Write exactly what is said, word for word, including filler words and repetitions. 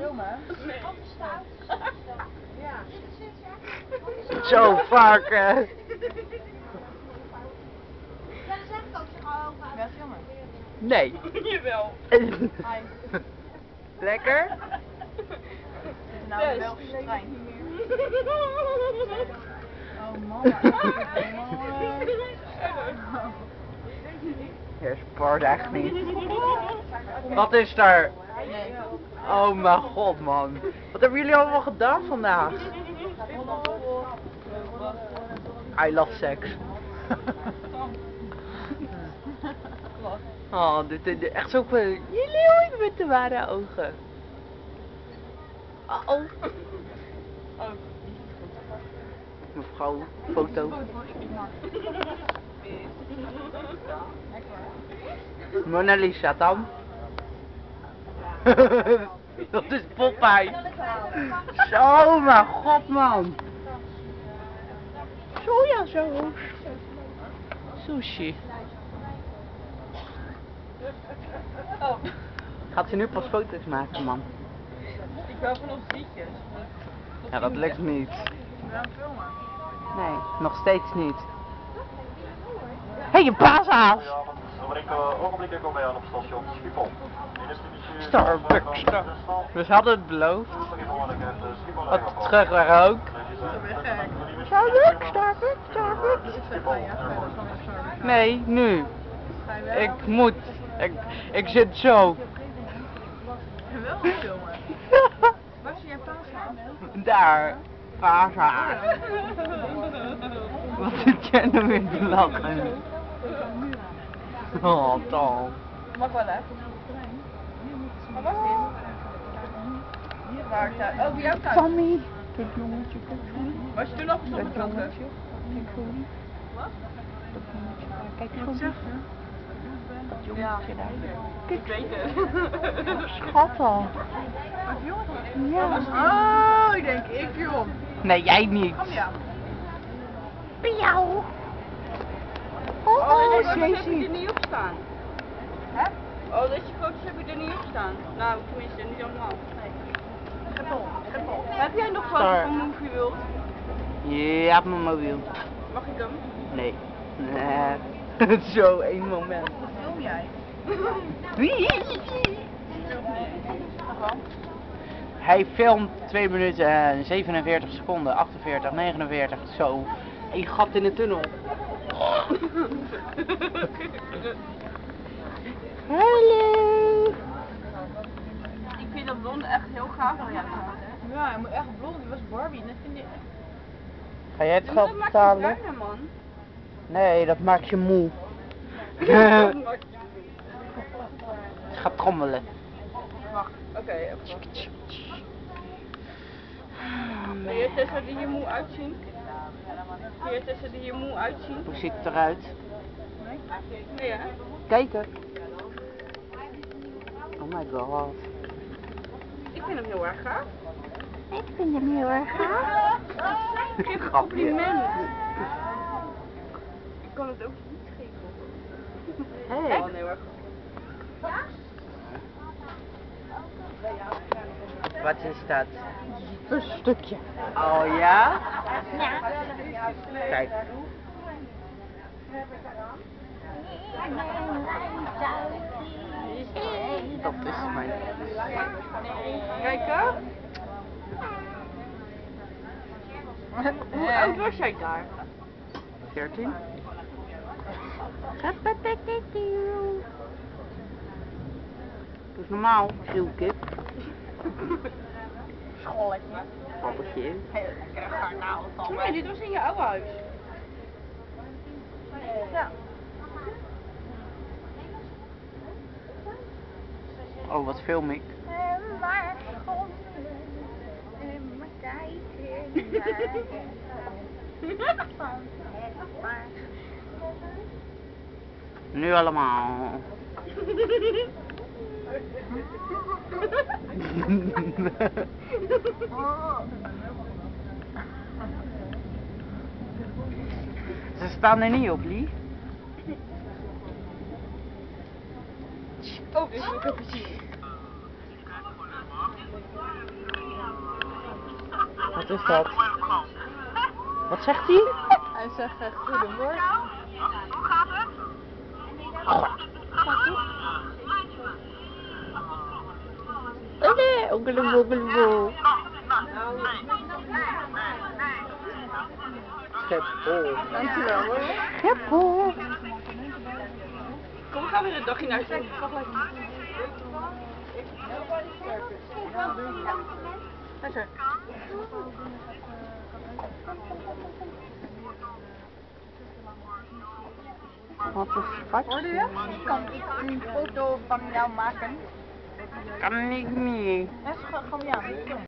filmen? Nee. Ja. Zo vaak hè. Ja, dat zeg ik ook zo al over. Ja, filmen. Nee. Jawel. Hi. Lekker? Nou, de Yes. Belgische trein. Oh mama. Hier sport echt niet. Wat is daar? Nee. Oh mijn god man. Wat hebben jullie allemaal gedaan vandaag? I love sex. Oh, dit is echt zo van jullie ooit met de ware ogen. Uh oh. Oh. Mevrouw, foto. Mona Lisa dan. Dat is Popeye. Zo, mijn god man. Sojasaus. Sushi. Oh. Gaat ze nu pas foto's maken, man? Ik wou van ons liedjes. Ja, dat lukt niet. We gaan filmen. Nee, nog steeds niet. Hé, hey, je paashaas! Over enkele ogenblikken komen wij aan op station Schiphol. Starbucks, Starbucks. Dus we hadden het beloofd. Wat terug waren ook. Starbucks, Starbucks, Starbucks. Nee, nu. Ga je wel? Ik moet. Ik, ik zit zo. Je wil wel filmen. Waar zie jij paashaas? Daar. Paashaas. Wat zit jij nou weer te lachen? Oh, Tom. Mag wel hè? Wat was dit? Waar thuis? Oh, bij jou thuis. Tommy. Dat jongetje, kijk zo. Was je toen nog Dat op betrokken? jongetje. Kijk zo. Wat? Dat jongetje daar. Kijk zo. Wat zeg je? Dat jongetje daar. Ik weet het. Schattig. Wat jong? Ja. Oh, ik denk ik jong. Nee, jij niet. Kom ja. Bij jou. Oh, Oh, oh oh, heb je er Ceci. niet op staan. Hè? Oh, deze foto's heb je er niet op staan. Nou, tenminste, niet allemaal. Schiphol. Schiphol. Heb jij nog Star. foto's van Movie World? Ja, op mijn mobiel. Mag ik hem? Nee. Nee. Zo, één moment. Wat film jij? Hij filmt twee minuten en zevenenveertig seconden, achtenveertig, negenenveertig, zo. Een gat in de tunnel. Hallo. Ik vind dat blonde echt heel gaaf van jou. Ja, hij moet echt blond. Die was Barbie. Dat vind ik... Ga jij het Dat geld maakt je betalen? bruiner, man. Nee, dat maakt je moe. Dat maakt je- Ga trommelen. Wacht, oké, even wachten. Wil je Tessa die hier moe uitzien? Wil je Tessa die hier moe uitzien? Hoe ziet het eruit? Nee hè? Kijken. Oh my god. Ik vind hem heel erg gaaf. Ik vind hem heel erg gaaf. Geef een compliment. Ik kan het ook niet geven. Hey. Oh, heel erg gaaf. Wat is dat? Een stukje. Oh ja? Kijk. Dat is mijn. Kijk hè? Hoe oud was jij daar? veertien? Dat is normaal, schreeuwkip. Scholletje. Pappetje. Heel lekker garnaal. Nee, dit was in je oude huis. Ja. Oh, wat film ik? En maar schommelen. En maar kijken naar van het maar. Nu allemaal. Ze staan er niet op, Lie. Oh, dit is een kapotje. Wat is dat? Wat zegt hij? Hij zegt uh, goedemorgen. Hoe gaat het? Oké, okelebo, okelebo. Schiphol. Dankjewel hoor. Schiphol. Kom, we gaan weer een dagje naar zee. Lekker. Wat een schatje. Hoorde je? Kan ik een foto van jou maken? Kan ik niet. Even gewoon ja.